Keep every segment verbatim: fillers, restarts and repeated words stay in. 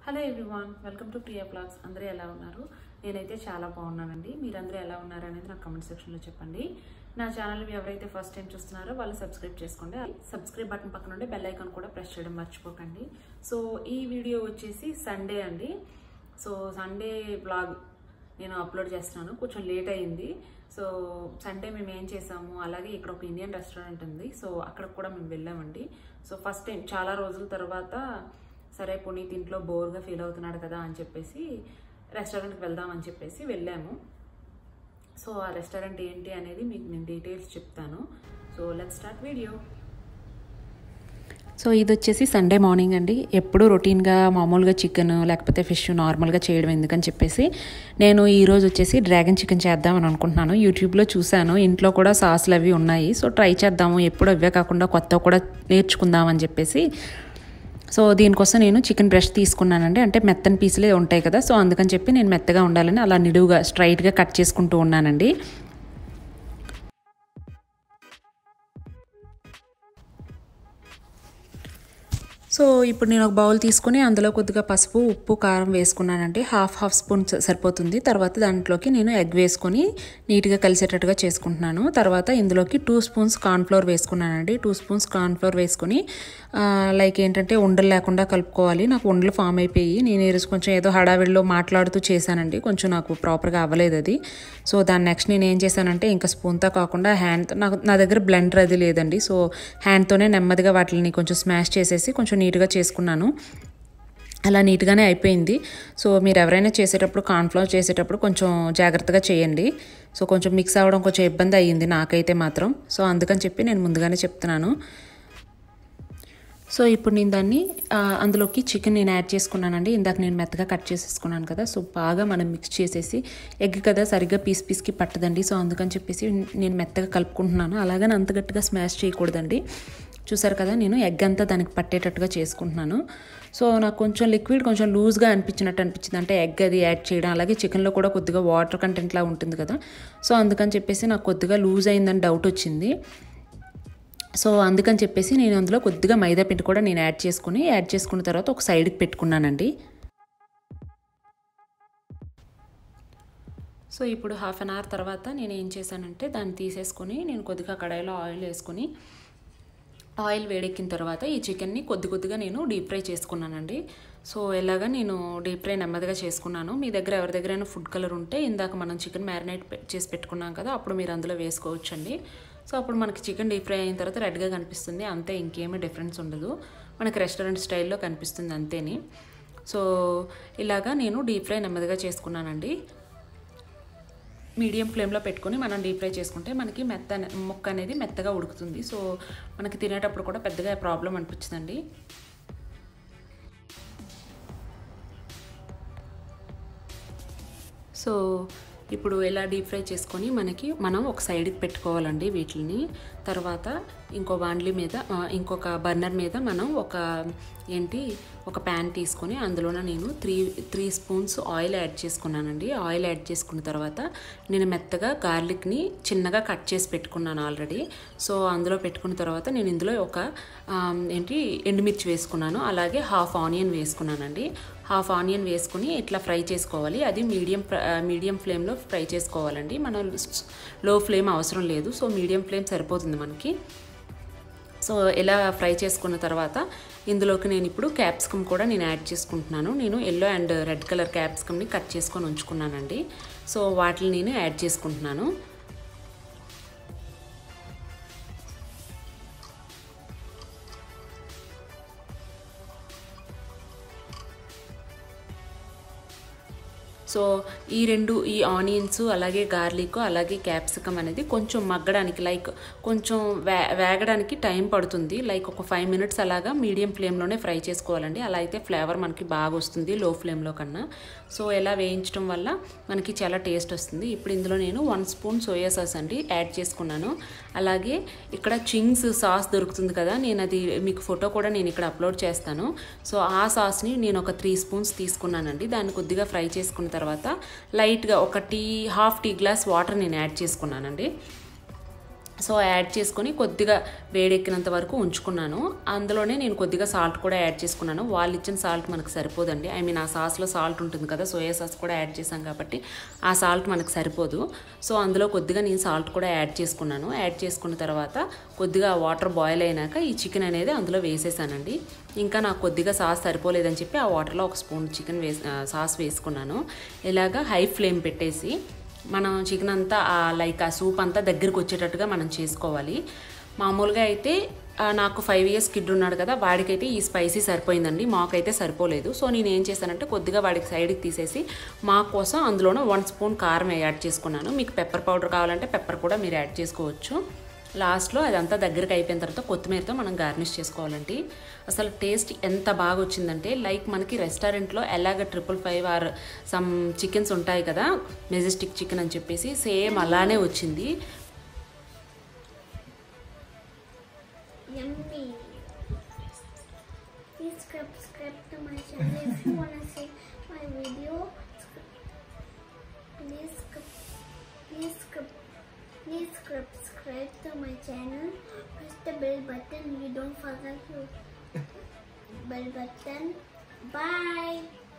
Hello everyone, welcome to Priya blogs. అందరూ ఎలా ఉన్నారు? నేనైతే చాలా బాగున్నానండి. మీరందరూ ఎలా ఉన్నారు అనేది నాకు కామెంట్ సెక్షన్లో చెప్పండి. నా ఛానల్ ఎవరైతే ఫస్ట్ టైం చూస్తున్నారో వాళ్ళు సబ్స్క్రైబ్ చేసుకోండి. సబ్స్క్రైబ్ బటన్ పక్కన ఉండే బెల్ ఐకాన్ కూడా ప్రెస్ చేయడం మర్చిపోకండి. సో ఈ వీడియో వచ్చేసి సండే అండి. సో సండే బ్లాగ్ నేను అప్లోడ్ చేస్తున్నాను. కొంచెం లేట్ అయింది. సో సండే మేము ఏం చేసాము, అలాగే ఇక్కడ ఒక ఇండియన్ రెస్టారెంట్ ఉంది. సో అక్కడికి కూడా మేము వెళ్ళామండి. సో ఫస్ట్ టైం చాలా రోజుల తర్వాత సరే పునీత్ ఇంట్లో బోర్గా ఫీల్ అవుతున్నాడు కదా అని చెప్పేసి రెస్టారెంట్కి వెళ్దామని చెప్పేసి వెళ్ళాము. సో ఆ రెస్టారెంట్ ఏంటి అనేది మీకు నేను డీటెయిల్స్ చెప్తాను. So let's start video. So ఇది వచ్చేసి సండే మార్నింగ్ అండి. ఎప్పుడు రొటీన్గా మామూలుగా చికెన్ లేకపోతే ఫిష్ నార్మల్గా చేయడం ఎందుకని చెప్పేసి నేను ఈరోజు వచ్చేసి డ్రాగన్ చికెన్ చేద్దామని అనుకుంటున్నాను. యూట్యూబ్లో చూశాను, ఇంట్లో కూడా సాసులు అవి ఉన్నాయి. సో ట్రై చేద్దాము, ఎప్పుడు అవే కాకుండా కొత్త కూడా నేర్చుకుందామని చెప్పేసి సో దీనికోసం నేను చికెన్ బ్రష్ తీసుకున్నానండి. అంటే మెత్తని పీసులే ఉంటాయి కదా, సో అందుకని చెప్పి నేను మెత్తగా ఉండాలని అలా నిలువుగా స్ట్రైట్గా కట్ చేసుకుంటూ ఉన్నానండి. సో ఇప్పుడు నేను ఒక బౌల్ తీసుకుని అందులో కొద్దిగా పసుపు, ఉప్పు, కారం వేసుకున్నానండి. హాఫ్ హాఫ్ స్పూన్ సరిపోతుంది. తర్వాత దాంట్లోకి నేను ఎగ్ వేసుకొని నీట్గా కలిసేటట్టుగా చేసుకుంటున్నాను. తర్వాత ఇందులోకి టూ స్పూన్స్ కార్న్ఫ్లోర్ వేసుకున్నానండి. టూ స్పూన్స్ కార్న్ఫ్లోర్ వేసుకొని లైక్ ఏంటంటే ఉండలు లేకుండా కలుపుకోవాలి. నాకు ఉండలు ఫామ్ అయిపోయి నేను ఈరోజు కొంచెం ఏదో హడావిడిలో మాట్లాడుతూ చేశానండి. కొంచెం నాకు ప్రాపర్గా అవ్వలేదు అది. సో దాన్ని నెక్స్ట్ నేను ఏం చేశానంటే ఇంకా స్పూన్తో కాకుండా హ్యాండ్, నాకు నా దగ్గర బ్లెండర్ అది లేదండి. సో హ్యాండ్తోనే నెమ్మదిగా వాటిని కొంచెం స్మాష్ చేసేసి కొంచెం నీట్గా చేసుకున్నాను. అలా నీట్గానే అయిపోయింది. సో మీరు ఎవరైనా చేసేటప్పుడు కార్న్ఫ్లోర్ చేసేటప్పుడు కొంచెం జాగ్రత్తగా చేయండి. సో కొంచెం మిక్స్ అవ్వడం కొంచెం ఇబ్బంది అయ్యింది నాకైతే మాత్రం. సో అందుకని చెప్పి నేను ముందుగానే చెప్తున్నాను. సో ఇప్పుడు నేను దాన్ని అందులోకి చికెన్ నేను యాడ్ చేసుకున్నానండి. ఇందాక నేను మెత్తగా కట్ చేసేసుకున్నాను కదా, సో బాగా మనం మిక్స్ చేసేసి, ఎగ్ కదా సరిగ్గా పీస్ పీస్కి పట్టదండి. సో అందుకని చెప్పేసి నేను మెత్తగా కలుపుకుంటున్నాను. అలాగని అంత గట్టిగా స్మాష్ చేయకూడదండి. చూసారు కదా, నేను ఎగ్ అంతా దానికి పట్టేటట్టుగా చేసుకుంటున్నాను. సో నాకు కొంచెం లిక్విడ్ కొంచెం లూజ్గా అనిపించినట్టు అనిపించింది. అంటే ఎగ్ అది యాడ్ చేయడం, అలాగే చికెన్లో కూడా కొద్దిగా వాటర్ కంటెంట్లా ఉంటుంది కదా, సో అందుకని చెప్పేసి నాకు కొద్దిగా లూజ్ అయిందని డౌట్ వచ్చింది. సో అందుకని చెప్పేసి నేను అందులో కొద్దిగా మైదా పిండి కూడా నేను యాడ్ చేసుకుని యాడ్ చేసుకున్న తర్వాత ఒక సైడ్కి పెట్టుకున్నానండి. సో ఇప్పుడు హాఫ్ అన్ అవర్ తర్వాత నేను ఏం చేశానంటే దాన్ని తీసేసుకొని నేను కొద్దిగా కడాయిలో ఆయిల్ వేసుకొని, ఆయిల్ వేడెక్కిన తర్వాత ఈ చికెన్ని కొద్ది కొద్దిగా నేను డీప్ ఫ్రై చేసుకున్నానండి. సో ఇలాగా నేను డీప్ ఫ్రై నెమ్మదిగా చేసుకున్నాను. మీ దగ్గర ఎవరి దగ్గరైనా ఫుడ్ కలర్ ఉంటే ఇందాక మనం చికెన్ మ్యారినేట్ చేసి పెట్టుకున్నాం కదా, అప్పుడు మీరు అందులో వేసుకోవచ్చండి. సో అప్పుడు మనకి చికెన్ డీప్ ఫ్రై అయిన తర్వాత రెడ్గా కనిపిస్తుంది, అంతే, ఇంకేమీ డిఫరెన్స్ ఉండదు. మనకి రెస్టారెంట్ స్టైల్లో కనిపిస్తుంది అంతేని. సో ఇలాగా నేను డీప్ ఫ్రై నెమ్మదిగా చేసుకున్నానండి. మీడియం ఫ్లేమ్లో పెట్టుకొని మనం డీప్ ఫ్రై చేసుకుంటే మనకి మెత్త ముక్క అనేది మెత్తగా ఉడుకుతుంది. సో మనకి తినేటప్పుడు కూడా పెద్దగా ప్రాబ్లం అనిపించదండి. సో ఇప్పుడు ఇలా డీప్ ఫ్రై చేసుకొని మనకి మనం ఒక సైడ్కి పెట్టుకోవాలండి వీటిని. తర్వాత ఇంకో బాండ్లీ మీద, ఇంకొక బర్నర్ మీద మనం ఒక ఏంటి ఒక ప్యాన్ తీసుకొని అందులోన నేను three three spoons oil add చేసుకున్నానండి. ఆయిల్ యాడ్ చేసుకున్న తర్వాత నేను మెత్తగా గార్లిక్ని చిన్నగా కట్ చేసి పెట్టుకున్నాను ఆల్రెడీ. సో అందులో పెట్టుకున్న తర్వాత నేను ఇందులో ఒక ఏంటి ఎండుమిర్చి వేసుకున్నాను, అలాగే హాఫ్ ఆనియన్ వేసుకున్నానండి. హాఫ్ ఆనియన్ వేసుకుని ఇట్లా ఫ్రై చేసుకోవాలి. అది మీడియం మీడియం ఫ్లేమ్లో ఫ్రై చేసుకోవాలండి. మనం లో ఫ్లేమ్ అవసరం లేదు. సో మీడియం ఫ్లేమ్ సరిపోతుంది మనకి. సో ఇలా ఫ్రై చేసుకున్న తర్వాత ఇందులోకి నేను ఇప్పుడు క్యాప్సికమ్ కూడా నేను యాడ్ చేసుకుంటున్నాను. నేను ఎల్లో అండ్ రెడ్ కలర్ క్యాప్సికమ్ని కట్ చేసుకొని ఉంచుకున్నానండి. సో వాటిని నేను యాడ్ చేసుకుంటున్నాను. సో ఈ రెండు, ఈ ఆనియన్స్ అలాగే గార్లిక్ అలాగే క్యాప్సికమ్ అనేది కొంచెం మగ్గడానికి, లైక్ కొంచెం వే వేగడానికి టైం పడుతుంది. లైక్ ఒక ఫైవ్ మినిట్స్ అలాగా మీడియం ఫ్లేమ్లోనే ఫ్రై చేసుకోవాలండి. అలా అయితే ఫ్లేవర్ మనకి బాగా వస్తుంది లో ఫ్లేమ్లో కన్నా. సో ఇలా వేయించడం వల్ల మనకి చాలా టేస్ట్ వస్తుంది. ఇప్పుడు ఇందులో నేను వన్ స్పూన్ సోయా సాస్ అండి యాడ్ చేసుకున్నాను. అలాగే ఇక్కడ చింగ్స్ సాస్ దొరుకుతుంది కదా, నేను అది మీకు ఫోటో కూడా నేను ఇక్కడ అప్లోడ్ చేస్తాను. సో ఆ సాస్ని నేను ఒక త్రీ స్పూన్స్ తీసుకున్నానండి. దాన్ని కొద్దిగా ఫ్రై చేసుకున్న తర్వాత లైట్గా ఒక tea half tea glass water నేను యాడ్ చేసుకున్నానండి. సో యాడ్ చేసుకొని కొద్దిగా వేడెక్కినంత వరకు ఉంచుకున్నాను. అందులోనే నేను కొద్దిగా సాల్ట్ కూడా యాడ్ చేసుకున్నాను. వాళ్ళు ఇచ్చిన సాల్ట్ మనకు సరిపోదండి. ఐ మీన్ ఆ సాస్లో సాల్ట్ ఉంటుంది కదా, సోయా సాస్ కూడా యాడ్ చేసాం కాబట్టి ఆ సాల్ట్ మనకు సరిపోదు. సో అందులో కొద్దిగా నేను సాల్ట్ కూడా యాడ్ చేసుకున్నాను. యాడ్ చేసుకున్న తర్వాత కొద్దిగా వాటర్ బాయిల్ అయినాక ఈ చికెన్ అనేది అందులో వేసేసానండి. ఇంకా నాకు కొద్దిగా సాస్ సరిపోలేదని చెప్పి ఆ వాటర్లో ఒక స్పూన్ చికెన్ వేసి సాస్ వేసుకున్నాను. ఇలాగా హై ఫ్లేమ్ పెట్టేసి మనం చికెన్ అంతా లైక్ ఆ సూప్ అంతా దగ్గరికి వచ్చేటట్టుగా మనం చేసుకోవాలి. మామూలుగా అయితే నాకు ఫైవ్ ఇయర్స్ కిడ్ ఉన్నాడు కదా, వాడికైతే ఈ స్పైసీ సరిపోయిందండి, మాకైతే సరిపోలేదు. సో నేను ఏం చేశానంటే కొద్దిగా వాడికి సైడ్కి తీసేసి మా కోసం అందులోనే వన్ స్పూన్ కారం యాడ్ చేసుకున్నాను. మీకు పెప్పర్ పౌడర్ కావాలంటే పెప్పర్ కూడా మీరు యాడ్ చేసుకోవచ్చు. లాస్ట్లో అదంతా దగ్గరికి అయిపోయిన తర్వాత కొత్తిమీరతో మనం గార్నిష్ చేసుకోవాలండి. అసలు టేస్ట్ ఎంత బాగా వచ్చిందంటే లైక్ మనకి రెస్టారెంట్లో ఎలాగ triple five or some chickens ఉంటాయి కదా, మెజెస్టిక్ చికెన్ అని చెప్పేసి సేమ్ అలానే వచ్చింది. Yummy. Please subscribe to my channel if you want to see my video. Please, please, please subscribe to my channel. Press the bell button. You don't forget to bell button. Bye.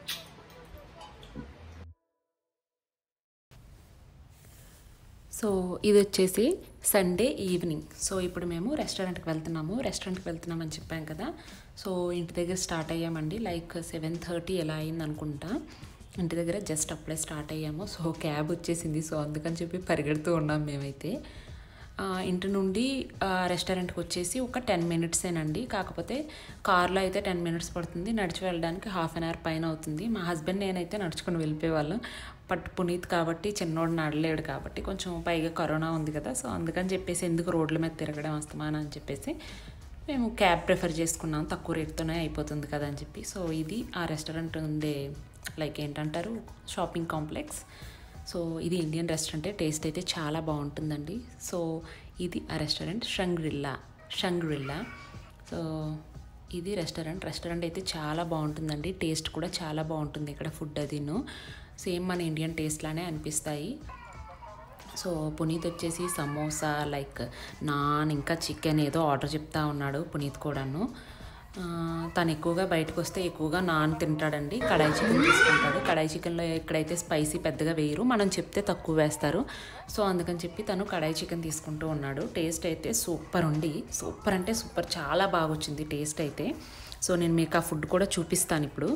So ఇది వచ్చేసి Sunday evening. So ఇప్పుడు మేము రెస్టారెంట్కి వెళ్తున్నాము. రెస్టారెంట్కి వెళ్తున్నామని చెప్పాం కదా, సో ఇంటి దగ్గర స్టార్ట్ అయ్యామండి. లైక్ సెవెన్ థర్టీ ఎలా అయింది అనుకుంటా. ఇంటి దగ్గర జస్ట్ అప్పుడే స్టార్ట్ అయ్యాము. సో క్యాబ్ వచ్చేసింది, సో అందుకని చెప్పి పరిగెడుతూ ఉన్నాం మేమైతే. ఇంటి నుండి రెస్టారెంట్కి వచ్చేసి ఒక టెన్ మినిట్సేనండి. కాకపోతే కార్లో అయితే టెన్ మినిట్స్ పడుతుంది, నడిచి వెళ్ళడానికి హాఫ్ అన్ అవర్ పైన అవుతుంది. మా హస్బెండ్ నేనైతే నడుచుకొని వెళ్ళిపోయేవాళ్ళం. బట్ పునీత్ కాబట్టి చిన్నోడు నడలేడు కాబట్టి, కొంచెం పైగా కరోనా ఉంది కదా, సో అందుకని చెప్పేసి ఎందుకు రోడ్ల మీద తిరగడం వస్తామని అని చెప్పేసి మేము క్యాబ్ ప్రిఫర్ చేసుకున్నాం, తక్కువ రేట్తోనే అయిపోతుంది కదా అని చెప్పి. సో ఇది ఆ రెస్టారెంట్ ఉండే లైక్ ఏంటంటారు షాపింగ్ కాంప్లెక్స్. సో ఇది ఇండియన్ రెస్టారెంటే, టేస్ట్ అయితే చాలా బాగుంటుందండి. సో ఇది ఆ రెస్టారెంట్ షంగ్రిల్లా షంగ్రిల్లా సో ఇది రెస్టారెంట్ రెస్టారెంట్ అయితే చాలా బాగుంటుందండి. టేస్ట్ కూడా చాలా బాగుంటుంది ఇక్కడ ఫుడ్ అదిను. సేమ్ మన ఇండియన్ టేస్ట్ లానే అనిపిస్తాయి. సో పునీత్ వచ్చేసి సమోసా లైక్ నాన్ ఇంకా చికెన్ ఏదో ఆర్డర్ చెప్తా ఉన్నాడు. పునీత్ కూడాను తను ఎక్కువగా బయటకు వస్తే ఎక్కువగా నాన్ తింటాడండి. కడాయి చికెన్ తీసుకుంటాడు. కడాయి చికెన్లో ఎక్కడైతే స్పైసీ పెద్దగా వేయరు, మనం చెప్తే తక్కువ వేస్తారు. సో అందుకని చెప్పి తను కడాయి చికెన్ తీసుకుంటూ ఉన్నాడు. టేస్ట్ అయితే సూపర్ ఉంది, సూపర్ అంటే సూపర్, చాలా బాగా వచ్చింది టేస్ట్ అయితే. సో నేను మీకు ఆ ఫుడ్ కూడా చూపిస్తాను ఇప్పుడు.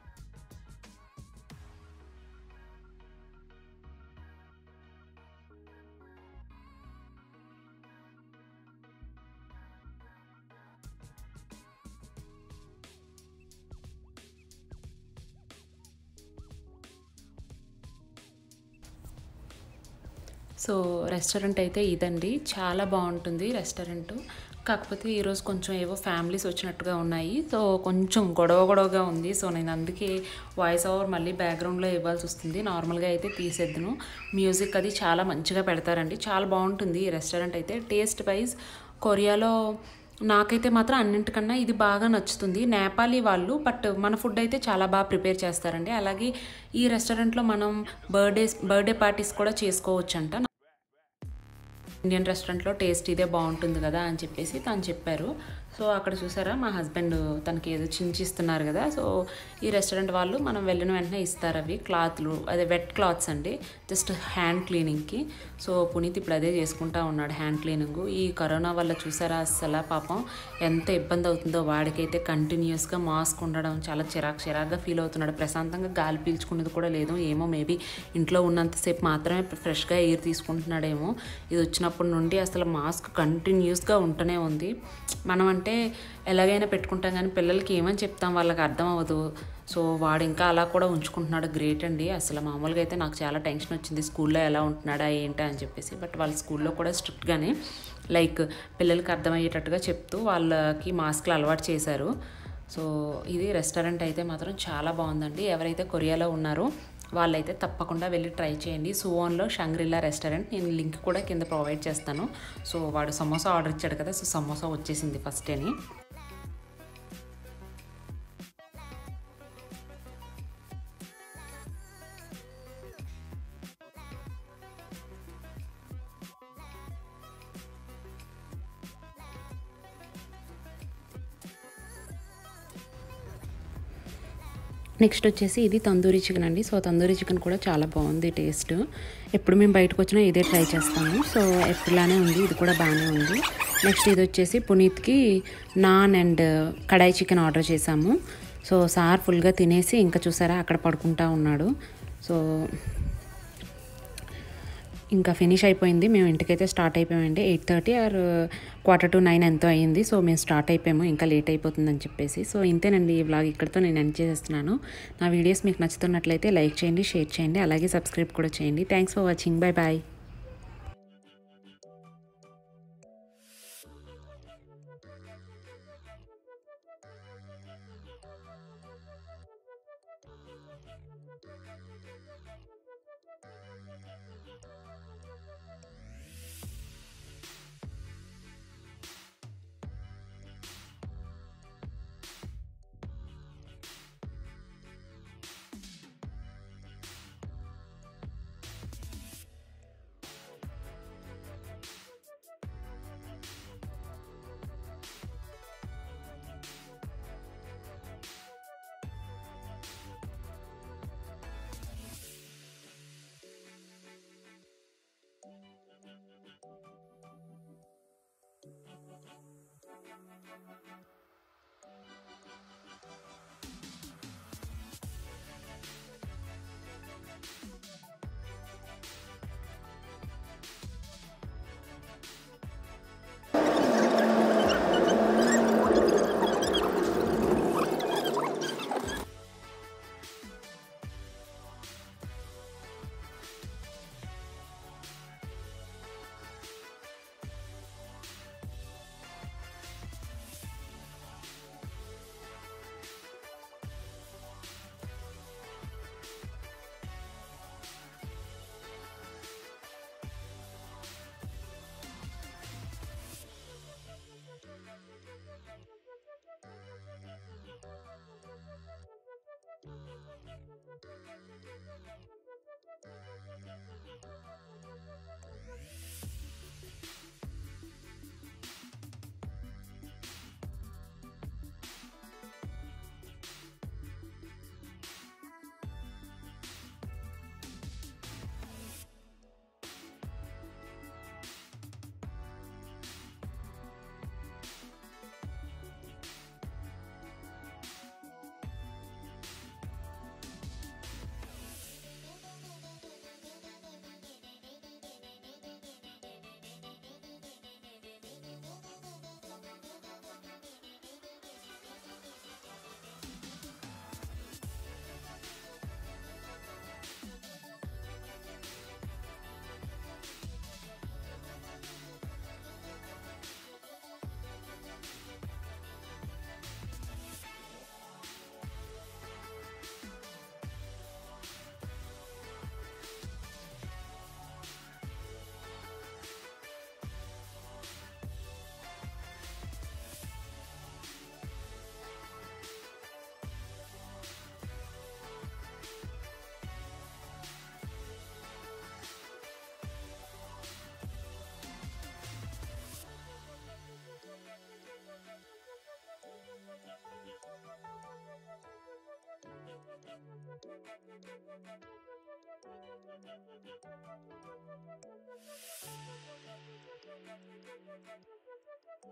సో రెస్టారెంట్ అయితే ఇదండి, చాలా బాగుంటుంది రెస్టారెంట్. కాకపోతే ఈరోజు కొంచెం ఏవో ఫ్యామిలీస్ వచ్చినట్టుగా ఉన్నాయి, సో కొంచెం గొడవ గొడవగా ఉంది. సో నేను అందుకే వాయిస్ ఓవర్ మళ్ళీ బ్యాక్గ్రౌండ్లో ఇవ్వాల్సి వస్తుంది. నార్మల్గా అయితే తీసేద్దును. మ్యూజిక్ అది చాలా మంచిగా పెడతారండి, చాలా బాగుంటుంది ఈ రెస్టారెంట్ అయితే. టేస్ట్ వైజ్ కొరియాలో నాకైతే మాత్రం అన్నింటికన్నా ఇది బాగా నచ్చుతుంది. నేపాలీ వాళ్ళు, బట్ మన ఫుడ్ అయితే చాలా బాగా ప్రిపేర్ చేస్తారండి. అలాగే ఈ రెస్టారెంట్లో మనం బర్త్డేస్ బర్త్డే పార్టీస్ కూడా చేసుకోవచ్చంట. ఇండియన్ రెస్టారెంట్లో టేస్ట్ ఇదే బాగుంటుంది కదా అని చెప్పేసి తను చెప్పారు. సో అక్కడ చూసారా మా హస్బెండ్ తనకి ఏదో చించిస్తున్నారు కదా. సో ఈ రెస్టారెంట్ వాళ్ళు మనం వెళ్ళిన వెంటనే ఇస్తారు అవి క్లాత్లు, అదే వెట్ క్లాత్స్ అండి, జస్ట్ హ్యాండ్ క్లీనింగ్కి. సో పునీత్ ఇప్పుడు అదే చేసుకుంటా ఉన్నాడు హ్యాండ్ క్లీనింగ్. ఈ కరోనా వల్ల చూసారా అస్సలు పాపం ఎంత ఇబ్బంది అవుతుందో వాడికైతే. కంటిన్యూస్గా మాస్క్ ఉండడం చాలా చిరాకు చిరాకుగా ఫీల్ అవుతున్నాడు. ప్రశాంతంగా గాలి పీల్చుకునేది కూడా లేదు. ఏమో మేబీ ఇంట్లో ఉన్నంతసేపు మాత్రమే ఫ్రెష్గా ఎయిర్ తీసుకుంటున్నాడేమో. ఇది వచ్చినప్పటి నుండి అసలు మాస్క్ కంటిన్యూస్గా ఉంటూనే ఉంది. మనం అంటే ఎలాగైనా పెట్టుకుంటాం కానీ పిల్లలకి ఏమని చెప్తాం, వాళ్ళకి అర్థం అవ్వదు. సో వాడు ఇంకా అలా కూడా ఉంచుకుంటున్నాడు, గ్రేట్ అండి. అసలు మామూలుగా అయితే నాకు చాలా టెన్షన్ వచ్చింది స్కూల్లో ఎలా ఉంటున్నాడా ఏంటా అని చెప్పేసి. బట్ వాళ్ళ స్కూల్లో కూడా స్ట్రిక్ట్గానే లైక్ పిల్లలకి అర్థమయ్యేటట్టుగా చెప్తూ వాళ్ళకి మాస్క్లు అలవాటు చేశారు. సో ఇది రెస్టారెంట్ అయితే మాత్రం చాలా బాగుందండి. ఎవరైతే కొరియాలో ఉన్నారో వాళ్ళైతే తప్పకుండా వెళ్ళి ట్రై చేయండి. సువోన్లో షంగ్రిల్లా రెస్టారెంట్, నేను లింక్ కూడా కింద ప్రొవైడ్ చేస్తాను. సో వాడు సమోసా ఆర్డర్ ఇచ్చాడు కదా, సో సమోసా వచ్చేసింది ఫస్టేని. నెక్స్ట్ వచ్చేసి ఇది తందూరి చికెన్ అండి. సో తందూరి చికెన్ కూడా చాలా బాగుంది టేస్ట్. ఎప్పుడు మేము బయటకు వచ్చినా ఇదే ట్రై చేస్తాము. సో ఎప్పుడులానే ఉంది, ఇది కూడా బాగానే ఉంది. నెక్స్ట్ ఇది వచ్చేసి పునీత్కి naan and kadai chicken order చేసాము. సో సార్ ఫుల్గా తినేసి ఇంకా చూసారా అక్కడ పడుకుంటా ఉన్నాడు. సో ఇంకా ఫినిష్ అయిపోయింది. మేము ఇంటికైతే స్టార్ట్ అయిపోయామండి. Eight thirty or quarter to nine ఎంతో అయ్యింది. సో మేము స్టార్ట్ అయిపోయాము, ఇంకా లేట్ అయిపోతుందని చెప్పేసి. సో ఇంతేనండి ఈ వ్లాగ్, ఇక్కడితో నేను ఎండ్ చేసేస్తున్నాను. నా వీడియోస్ మీకు నచ్చుతున్నట్లయితే లైక్ చేయండి, షేర్ చేయండి, అలాగే సబ్స్క్రైబ్ కూడా చేయండి. Thanks for watching. Bye bye.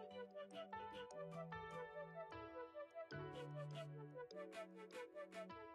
Thank you.